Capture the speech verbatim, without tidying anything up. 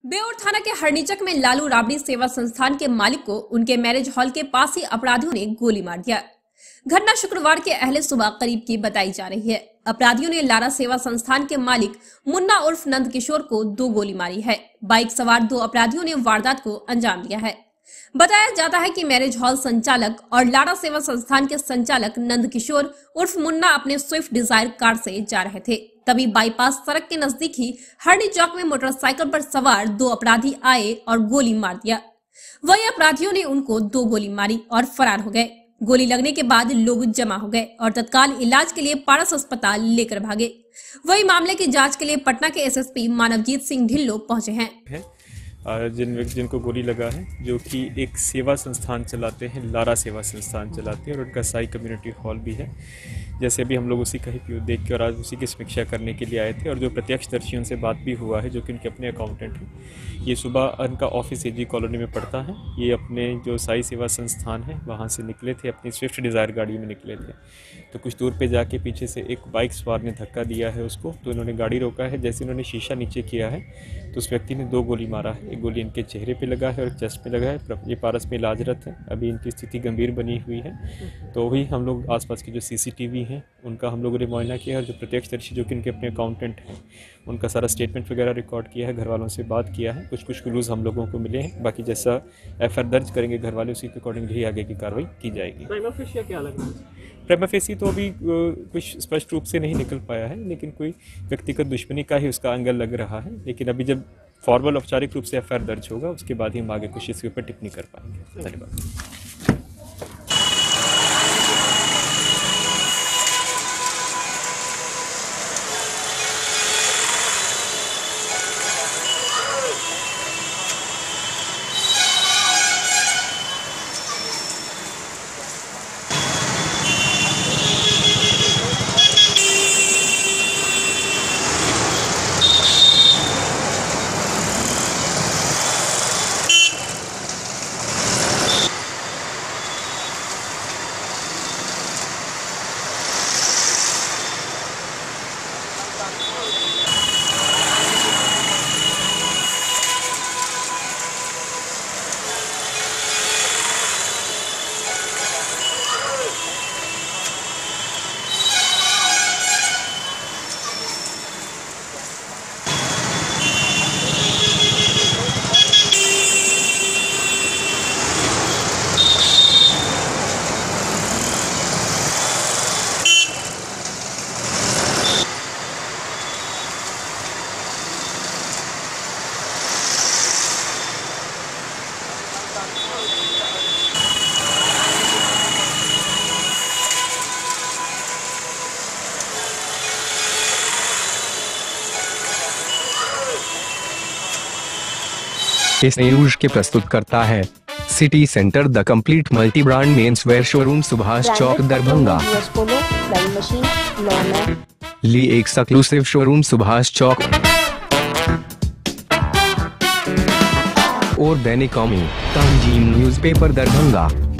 बेउर थाना के हरनीचक में लालू राबड़ी सेवा संस्थान के मालिक को उनके मैरिज हॉल के पास ही अपराधियों ने गोली मार दिया। घटना शुक्रवार के अहले सुबह करीब की बताई जा रही है। अपराधियों ने लारा सेवा संस्थान के मालिक मुन्ना उर्फ नंद किशोर को दो गोली मारी है। बाइक सवार दो अपराधियों ने वारदात को अंजाम दिया है। बताया जाता है कि मैरिज हॉल संचालक और लारा सेवा संस्थान के संचालक नंद किशोर उर्फ मुन्ना अपने स्विफ्ट डिजायर कार से जा रहे थे। तभी बाईपास सड़क के नजदीक ही हरनी चौक में मोटरसाइकिल पर सवार दो अपराधी आए और गोली मार दिया। वही अपराधियों ने उनको दो गोली मारी और फरार हो गए। गोली लगने के बाद लोग जमा हो गए और तत्काल इलाज के लिए पारस अस्पताल लेकर भागे। वही मामले की जांच के लिए पटना के एसएसपी मानवजीत सिंह ढिल्लो पहुंचे हैं। जिन जिनको गोली लगा है, जो कि एक सेवा संस्थान चलाते हैं, लारा सेवा संस्थान चलाते हैं और उनका साई कम्युनिटी हॉल भी है। जैसे अभी हम लोग उसी का ही देख के और आज उसी की समीक्षा करने के लिए आए थे और जो प्रत्यक्षदर्शियों से बात भी हुआ है, जो कि उनके अपने अकाउंटेंट हैं। ये सुबह उनका ऑफिस एजी कॉलोनी में पड़ता है। ये अपने जो साई सेवा संस्थान है वहाँ से निकले थे, अपनी स्विफ्ट डिज़ायर गाड़ी में निकले थे। तो कुछ दूर पे जाके पीछे से एक बाइक सवार ने धक्का दिया है उसको, तो इन्होंने गाड़ी रोका है। जैसे इन्होंने शीशा नीचे किया है तो उस व्यक्ति ने दो गोली मारा है। एक गोली इनके चेहरे पे लगा है और चेस्ट पे लगा है। ये पारस में इलाजरत है। अभी इनकी स्थिति गंभीर बनी हुई है। तो वही हम लोग आसपास के जो सीसीटीवी हैं उनका हम लोगों ने मुआयना किया है। जो प्रत्यक्षदर्शी जो कि इनके अपने अकाउंटेंट हैं उनका सारा स्टेटमेंट वगैरह रिकॉर्ड किया है। घर वालों से बात किया है। कुछ कुछ क्लूज़ हम लोगों को मिले हैं। बाकी जैसा एफ आई आर दर्ज करेंगे घर वाले, उसी के अकॉर्डिंगली ही आगे की कार्रवाई की जाएगी। प्राइमा फेसी क्या लग रहा है? प्राइमा फेसी तो अभी कुछ स्पष्ट रूप से नहीं निकल पाया है, लेकिन कोई व्यक्तिगत दुश्मनी का ही उसका एंगल लग रहा है। लेकिन अभी जब फॉर्मल औपचारिक रूप से एफ आई आर दर्ज होगा उसके बाद ही हम आगे कुछ इसके ऊपर टिप्पणी कर पाएंगे। धन्यवाद। इस न्यूज के प्रस्तुत करता है City Centre the complete multi brand men's wear showroom, Subhash Chowk, Darbhanga. Lee exclusive showroom, Subhash Chowk और दैनिक कौमी तंजीम न्यूज़पेपर, दरभंगा।